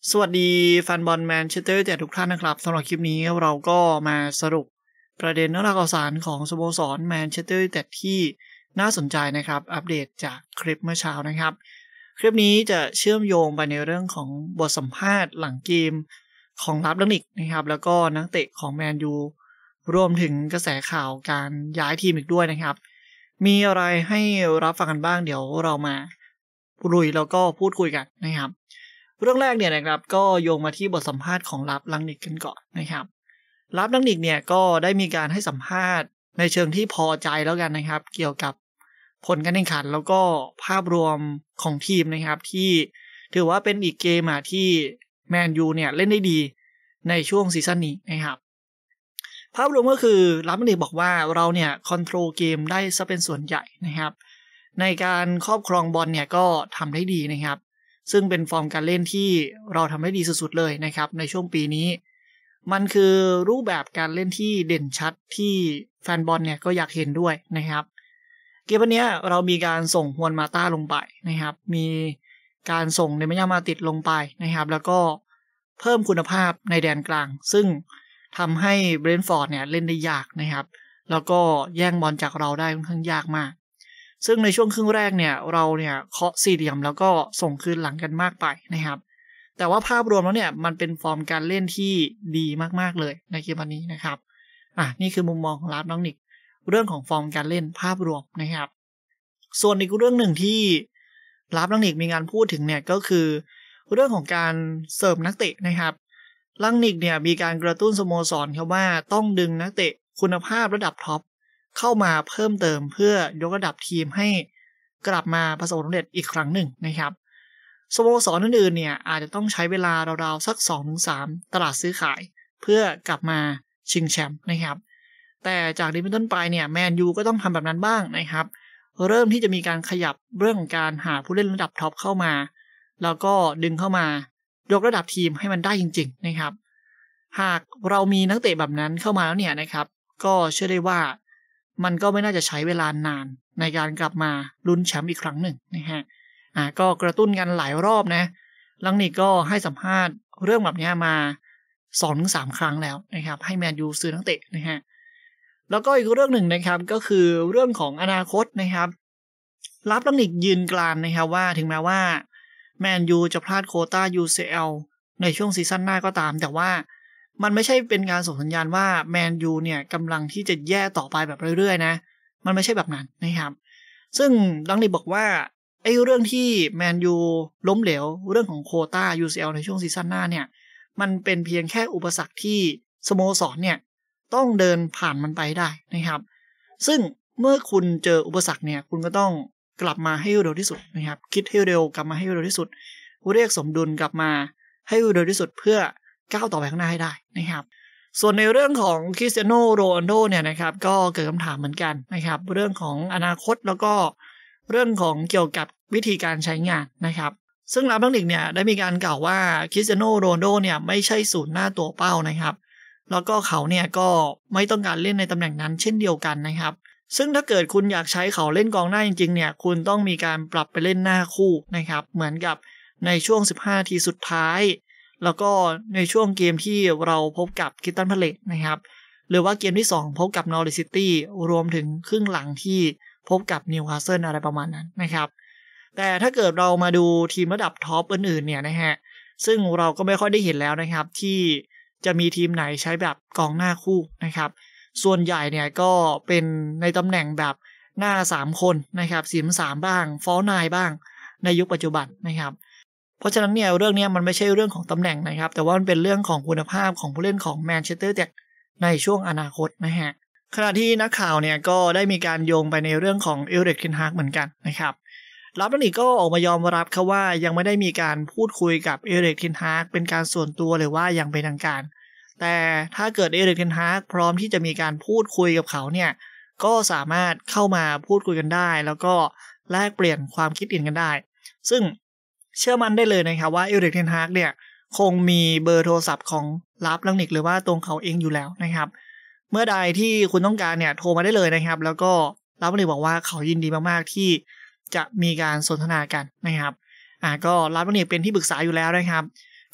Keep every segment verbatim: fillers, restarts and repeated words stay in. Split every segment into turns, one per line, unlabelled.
สวัสดีแฟนบอลแมนเชสเตอร์ยูไนเต็ดทุกท่านนะครับสำหรับคลิปนี้เราก็มาสรุปประเด็นเรื่องราวข่าวสารของสโมสรแมนเชสเตอร์ยูไนเต็ดที่น่าสนใจนะครับอัปเดตจากคลิปเมื่อเช้านะครับคลิปนี้จะเชื่อมโยงไปในเรื่องของบทสัมภาษณ์หลังเกมของลับลังนิกนะครับแล้วก็นักเตะของแมนยูรวมถึงกระแสข่าวการย้ายทีมอีกด้วยนะครับมีอะไรให้รับฟังกันบ้างเดี๋ยวเรามาลุยแล้วก็พูดคุยกันนะครับเรื่องแรกเนี่ยนะครับก็โยงมาที่บทสัมภาษณ์ของลับลังนิกกันก่อนนะครับลับลังนิกเนี่ยก็ได้มีการให้สัมภาษณ์ในเชิงที่พอใจแล้วกันนะครับเกี่ยวกับผลการแข่งขันแล้วก็ภาพรวมของทีมนะครับที่ถือว่าเป็นอีกเกมอ่ะที่แมนยูเนี่ยเล่นได้ดีในช่วงซีซั่นนี้นะครับภาพรวมก็คือลับลังนิกบอกว่าเราเนี่ยคอนโทรลเกมได้ซะเป็นส่วนใหญ่นะครับในการครอบครองบอลเนี่ยก็ทำได้ดีนะครับซึ่งเป็นฟอร์มการเล่นที่เราทำได้ดีสุดๆเลยนะครับในช่วงปีนี้มันคือรูปแบบการเล่นที่เด่นชัดที่แฟนบอลเนี่ยก็อยากเห็นด้วยนะครับเกมวันนี้เรามีการส่งฮวนมาต้าลงไปนะครับมีการส่งเนเมย่ามาติดลงไปนะครับแล้วก็เพิ่มคุณภาพในแดนกลางซึ่งทำให้เบรนท์ฟอร์ดเนี่ยเล่นได้ยากนะครับแล้วก็แย่งบอลจากเราได้ค่อนข้างยากมากซึ่งในช่วงครึ่งแรกเนี่ยเราเนี่ยเคาะสี่เหลี่ยมแล้วก็ส่งคืนหลังกันมากไปนะครับแต่ว่าภาพรวมแล้วเนี่ยมันเป็นฟอร์มการเล่นที่ดีมากๆเลยในเกมวันนี้นะครับอ่ะนี่คือมุมมองของลาฟน้องนิกเรื่องของฟอร์มการเล่นภาพรวมนะครับส่วนอีกเรื่องหนึ่งที่ลาฟน้องนิกมีการพูดถึงเนี่ยก็คือเรื่องของการเสิร์ฟนักเตะนะครับลังนิกเนี่ยมีการกระตุ้นสโมสรครับว่าต้องดึงนักเตะคุณภาพระดับท็อปเข้ามาเพิ่มเติมเพื่อยกระดับทีมให้กลับมาประสบความสำเร็จอีกครั้งหนึ่งนะครับสโมสรอื่นๆเนี่ยอาจจะต้องใช้เวลาราวๆสัก สองถึงสาม ตลาดซื้อขายเพื่อกลับมาชิงแชมป์นะครับแต่จากนี้เป็นต้นไปเนี่ยแมนยูก็ต้องทำแบบนั้นบ้างนะครับเริ่มที่จะมีการขยับเรื่องของการหาผู้เล่นระดับท็อปเข้ามาแล้วก็ดึงเข้ามายกระดับทีมให้มันได้จริงๆนะครับหากเรามีนักเตะแบบนั้นเข้ามาแล้วเนี่ยนะครับก็เชื่อได้ว่ามันก็ไม่น่าจะใช้เวลานานในการกลับมาลุ้นแชมป์อีกครั้งหนึ่งนะฮะอ่าก็กระตุ้นกันหลายรอบนะลังนิกก็ให้สัมภาษณ์เรื่องแบบนี้มา สองถึงสาม ครั้งแล้วนะครับให้แมนยูซื้อนักเตะนะฮะแล้วก็อีกเรื่องหนึ่งนะครับก็คือเรื่องของอนาคตนะครับลับลังนิกยืนกรานนะครับว่าถึงแม้ว่าแมนยูจะพลาดโควต้า ยู ซี แอล ในช่วงซีซั่นหน้าก็ตามแต่ว่ามันไม่ใช่เป็นการส่งสัญญาณว่าแมนยูเนี่ยกำลังที่จะแย่ต่อไปแบบเรื่อยๆนะมันไม่ใช่แบบนั้นนะครับซึ่งลังนิกบอกว่าไอ้เรื่องที่แมนยูล้มเหลวเรื่องของโควต้า ยู ซี แอล ในช่วงซีซั่นหน้าเนี่ยมันเป็นเพียงแค่อุปสรรคที่สโมสรเนี่ยต้องเดินผ่านมันไปได้นะครับซึ่งเมื่อคุณเจออุปสรรคเนี่ยคุณก็ต้องกลับมาให้เร็วที่สุดนะครับคิดให้เร็วกลับมาให้เร็วที่สุดเรียกสมดุลกลับมาให้เร็วที่สุดเพื่อก้าวต่อไปข้างหน้าให้ได้นะครับส่วนในเรื่องของคริสเตียโนโรนัลโดเนี่ยนะครับก็เกิดคำถามเหมือนกันนะครับเรื่องของอนาคตแล้วก็เรื่องของเกี่ยวกับวิธีการใช้งานนะครับซึ่งลับลังนิกเนี่ยได้มีการกล่าวว่าคริสเตียโนโรนัลโดเนี่ยไม่ใช่ศูนย์หน้าตัวเป้านะครับแล้วก็เขาเนี่ยก็ไม่ต้องการเล่นในตำแหน่งนั้นเช่นเดียวกันนะครับซึ่งถ้าเกิดคุณอยากใช้เขาเล่นกองหน้าจริงๆเนี่ยคุณต้องมีการปรับไปเล่นหน้าคู่นะครับเหมือนกับในช่วงสิบห้านาทีสุดท้ายแล้วก็ในช่วงเกมที่เราพบกับคริสตัลพาเลซนะครับหรือว่าเกมที่สองพบกับนอริชซิตี้รวมถึงครึ่งหลังที่พบกับนิวคาสเซิลอะไรประมาณนั้นนะครับแต่ถ้าเกิดเรามาดูทีมระดับท็อปอื่นๆเนี่ยนะฮะซึ่งเราก็ไม่ค่อยได้เห็นแล้วนะครับที่จะมีทีมไหนใช้แบบกองหน้าคู่นะครับส่วนใหญ่เนี่ยก็เป็นในตำแหน่งแบบหน้าสามคนนะครับสี่สามบ้างฟอลไนน์บ้างในยุคปัจจุบันนะครับเพราะฉะนั้นเนี่ยเรื่องนี้มันไม่ใช่เรื่องของตำแหน่งนะครับแต่ว่ามันเป็นเรื่องของคุณภาพของผู้เล่นของแมนเชสเตอร์ยูไนเต็ดในช่วงอนาคตนะฮะขณะที่นักข่าวเนี่ยก็ได้มีการโยงไปในเรื่องของเอริก เทนฮากเหมือนกันนะครับลับลังนิกก็ออกมายอมรับครับว่ายังไม่ได้มีการพูดคุยกับเอริก เทนฮากเป็นการส่วนตัวหรือว่าอย่างเป็นทางการแต่ถ้าเกิดเอริก เทนฮากพร้อมที่จะมีการพูดคุยกับเขาเนี่ยก็สามารถเข้ามาพูดคุยกันได้แล้วก็แลกเปลี่ยนความคิดเห็นกันได้ซึ่งเชื่อมั่นได้เลยนะครับว่าเอริก เทนฮากเนี่ยคงมีเบอร์โทรศัพท์ของลับลังนิกหรือว่าตรงเขาเองอยู่แล้วนะครับเมื่อใดที่คุณต้องการเนี่ยโทรมาได้เลยนะครับแล้วก็ลับลังนิกบอกว่าเขายินดีมากๆที่จะมีการสนทนากันนะครับอ่าก็ลับลังนิกเป็นที่ปรึกษาอยู่แล้วนะครับ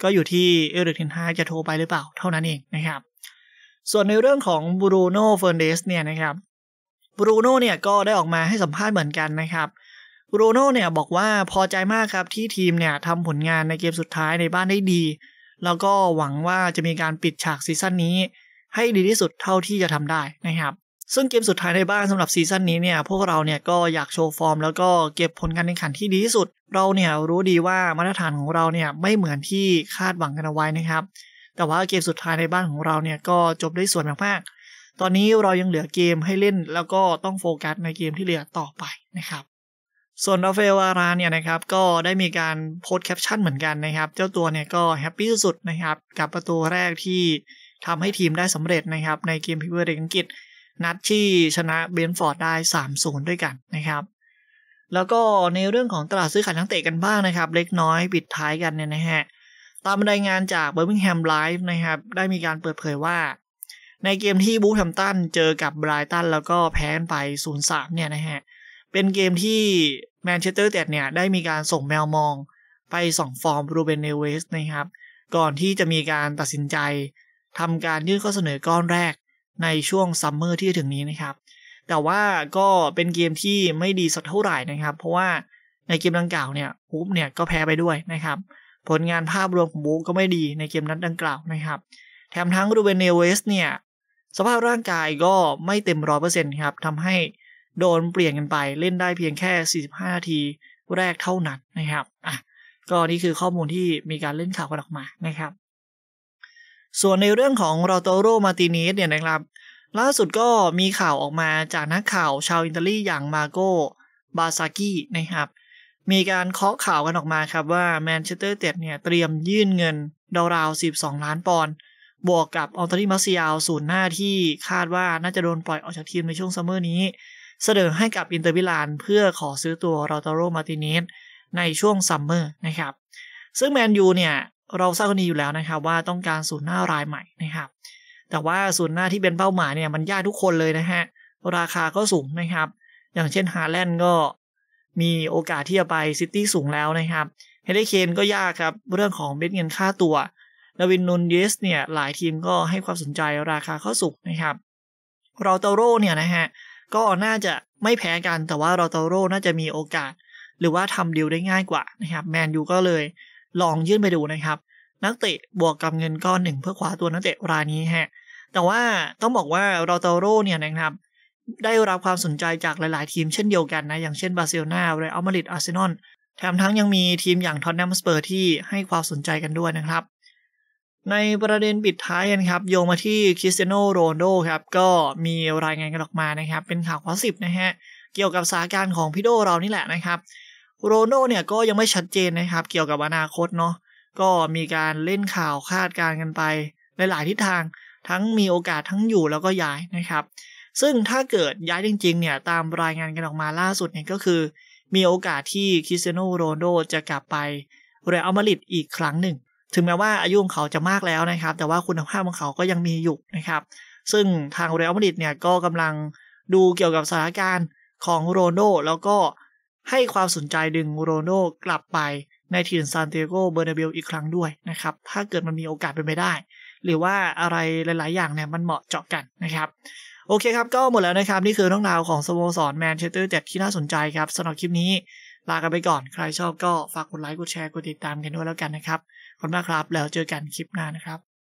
ก็อยู่ที่เอริก เทนฮากจะโทรไปหรือเปล่าเท่านั้นเองนะครับส่วนในเรื่องของบรูโน่ เฟอร์นันเดสเนี่ยนะครับบรูโน่เนี่ยก็ได้ออกมาให้สัมภาษณ์เหมือนกันนะครับบรูโน่เนี่ยบอกว่าพอใจมากครับที่ทีมเนี่ยทำผลงานในเกมสุดท้ายในบ้านได้ดีแล้วก็หวังว่าจะมีการปิดฉากซีซั่นนี้ให้ดีที่สุดเท่าที่จะทำได้นะครับซึ่งเกมสุดท้ายในบ้านสำหรับซีซั่นนี้เนี่ยพวกเราเนี่ยก็อยากโชว์ฟอร์มแล้วก็เก็บผลการแข่งขันที่ดีที่สุดเราเนี่ยรู้ดีว่ามาตรฐานของเราเนี่ยไม่เหมือนที่คาดหวังกันเอาไว้นะครับแต่ว่าเกมสุดท้ายในบ้านของเราเนี่ยก็จบได้สวยมากๆตอนนี้เรายังเหลือเกมให้เล่นแล้วก็ต้องโฟกัสในเกมที่เหลือต่อไปนะครับส่วนราฟาเอล วารานเนี่ยนะครับก็ได้มีการโพสต์แคปชั่นเหมือนกันนะครับเจ้าตัวเนี่ยก็แฮปปี้สุดๆนะครับกับประตูแรกที่ทำให้ทีมได้สำเร็จนะครับในเกมพรีเมียร์ลีกอังกฤษนัดที่ชนะเบรนท์ฟอร์ดได้ สามศูนย์ ด้วยกันนะครับแล้วก็ในเรื่องของตลาดซื้อขายนักเตะกันบ้างนะครับเล็กน้อยปิดท้ายกันเนี่ยนะฮะตามรายงานจาก Birmingham Live นะครับได้มีการเปิดเผยว่าในเกมที่บูธแฮมป์ตันเจอกับไบรตันแล้วก็แพ้กันไป ศูนย์สาม เนี่ยนะฮะเป็นเกมที่แมนเชสเตอร์ยูไนเต็ดเนี่ยได้มีการส่งแมวมองไปส่องฟอร์มรูเบน เนเวสนะครับก่อนที่จะมีการตัดสินใจทำการยื่นข้อเสนอก้อนแรกในช่วงซัมเมอร์ที่จะถึงนี้นะครับแต่ว่าก็เป็นเกมที่ไม่ดีสักเท่าไหร่นะครับเพราะว่าในเกมดังกล่าวเนี่ยบูฟเนี่ยก็แพ้ไปด้วยนะครับผลงานภาพรวมของบูฟก็ไม่ดีในเกมนั้นดังกล่าวนะครับแถมทั้งรูเบน เนเวสเนี่ยสภาพร่างกายก็ไม่เต็ม ร้อยเปอร์เซ็นต์ ครับทำให้โดนเปลี่ยนกันไปเล่นได้เพียงแค่สี่สิบห้านาทีแรกเท่านั้นนะครับอ่ะก็นี่คือข้อมูลที่มีการเล่นข่าวกันออกมานะครับส่วนในเรื่องของลาโตโร มาร์ติเนสเนี่ยนะครับล่าสุดก็มีข่าวออกมาจากนักข่าวชาวอิตาลีอย่างมาโก บาซากินะครับมีการเคาะข่าวกันออกมาครับว่าแมนเชสเตอร์ยูไนเต็ดเนี่ยเตรียมยื่นเงินราวๆสิบสองล้านปอนด์บวกกับอัลตานิมาร์เซียลศูนย์หน้าที่คาดว่าน่าจะโดนปล่อยออกจากทีมในช่วงซัมเมอร์นี้เสนอให้กับอินเตอร์มิลานเพื่อขอซื้อตัวลาโตโร มาร์ติเนสในช่วงซัมเมอร์นะครับซึ่งแมนยูเนี่ยเราทราบกันดีอยู่แล้วนะครับว่าต้องการศูนย์หน้ารายใหม่นะครับแต่ว่าศูนย์หน้าที่เป็นเป้าหมายเนี่ยมันยากทุกคนเลยนะฮะราคาก็สูงนะครับอย่างเช่นฮาแลนด์ก็มีโอกาสที่จะไปซิตี้สูงแล้วนะครับเฮเดอร์เคนก็ยากครับเรื่องของเม็ดเงินค่าตัวดาวิน นูนเยสเนี่ยหลายทีมก็ให้ความสนใจราคาก็สูงนะครับลาโตโรเนี่ยนะฮะก็น่าจะไม่แพ้กันแต่ว่าลาโตโรน่าจะมีโอกาสหรือว่าทำดีลได้ง่ายกว่านะครับแมนยูก็เลยลองยื่นไปดูนะครับนักเตะบวกกับเงินก้อนหนึ่งเพื่อคว้าตัวนักเตะรายนี้ฮะแต่ว่าต้องบอกว่าลาโตโรเนี่ยนะครับได้รับความสนใจจากหลายๆทีมเช่นเดียวกันนะอย่างเช่นบาร์เซโลนาเรอัลมาดริดอาร์เซนอลแถมทั้งยังมีทีมอย่างท็อตแนม สเปอร์ที่ให้ความสนใจกันด้วยนะครับในประเด็นปิดท้ายกันครับโยงมาที่คริสเตียโน โรนัลโดครับก็มีรายงานกันออกมานะครับเป็นข่าวพอสิบนะฮะเกี่ยวกับสถานการณ์ของพี่โดเรานี่แหละนะครับโรนัลโดเนี่ยก็ยังไม่ชัดเจนนะครับเกี่ยวกับอนาคตเนาะก็มีการเล่นข่าวคาดการณ์กันไปหลายๆทิศทางทั้งมีโอกาสทั้งอยู่แล้วก็ย้ายนะครับซึ่งถ้าเกิดย้ายจริงๆเนี่ยตามรายงานกันออกมาล่าสุดเนี่ยก็คือมีโอกาสที่คริสเตียโน โรนัลโดจะกลับไปเรอัลมาดริดอีกครั้งหนึ่งถึงแม้ว่าอายุของเขาจะมากแล้วนะครับแต่ว่าคุณภาพของเขาก็ยังมีอยู่นะครับซึ่งทางเรอัลมาดริดเนี่ยก็กำลังดูเกี่ยวกับสถานการณ์ของโรนัลโดแล้วก็ให้ความสนใจดึงโรนัลโดกลับไปในถิ่นซานติอาโก เบอร์นาเบลอีกครั้งด้วยนะครับถ้าเกิดมันมีโอกาสเป็นไปได้หรือว่าอะไรหลายๆอย่างเนี่ยมันเหมาะเจาะกันนะครับโอเคครับก็หมดแล้วนะครับนี่คือเรื่องราวของสโมสรแมนเชสเตอร์ยูไนเต็ดที่น่าสนใจครับสำหรับคลิปนี้ลากันไปก่อนใครชอบก็ฝากกดไลค์กดแชร์กดติดตามกันด้วยแล้วกันนะครับขอบคุณมากครับแล้วเจอกันคลิปหน้านะครับ